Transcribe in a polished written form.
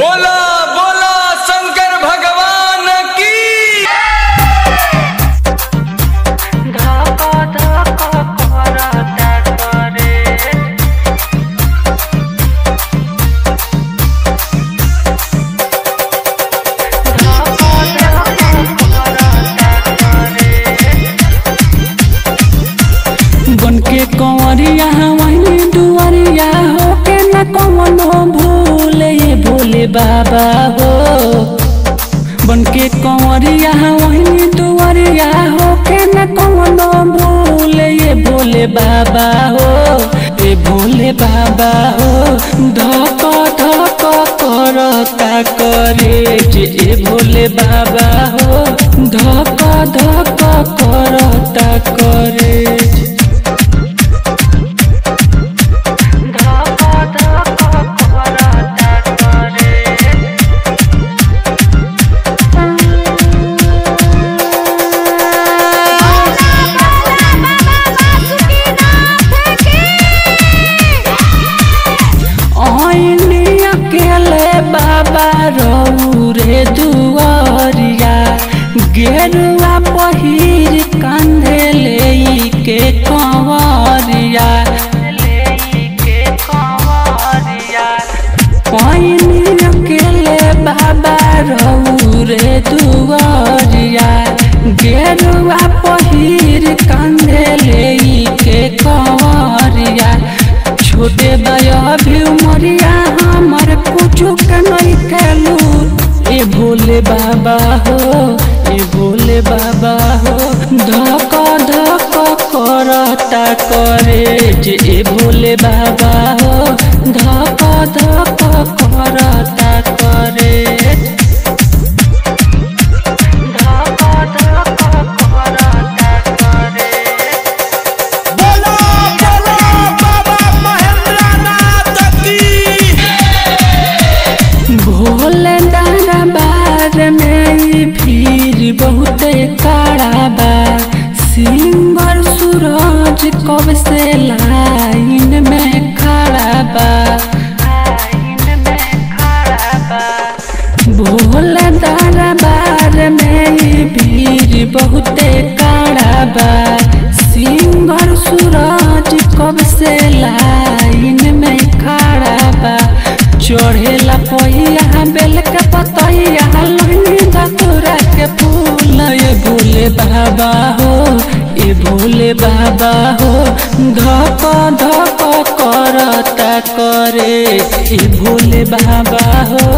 बोला बोला शंकर भगवान की। बन के कंवरिया वही दुआरिया हो के न कौनो भूल ये भोले बाबा हो। बन के कंवरिया वही दुआरिया हो के न कौनो भूल ये भोले बाबा हो। ये भोले बाबा हो धक धक करता करे जे भोले बाबा हो धक धक करता करे। बाबा रे दुआरिया गेरुआ पहिर कांधे ले के कंवरिया पानी अकेले बाबा रे दुआरिया गेरुआ पहिर कांधे ले के कंवरिया। छोटे दया भी उमरिया हमर कुछ के नहीं खेलू ए भोले बाबा हो। ए भोले बाबा हो धक धक करता करे जे ए भोले बाबा हो धक धक करता करे। भोले दरबार में भीड़ बहुत कड़ा बा सिंगर सूरज कब से लाइन में खड़ा बा। भोले दरबार में भीड़ बहुत कड़ा बा सिंगर सूरज कब से लाइन में खड़ा बा। चढ़ेला पहिया बेल के पतैया लहनी धतूरा के फूल ये भोले बाबा हो। ये भोले बाबा हो धक धक करता करे। ये भोले बाबा हो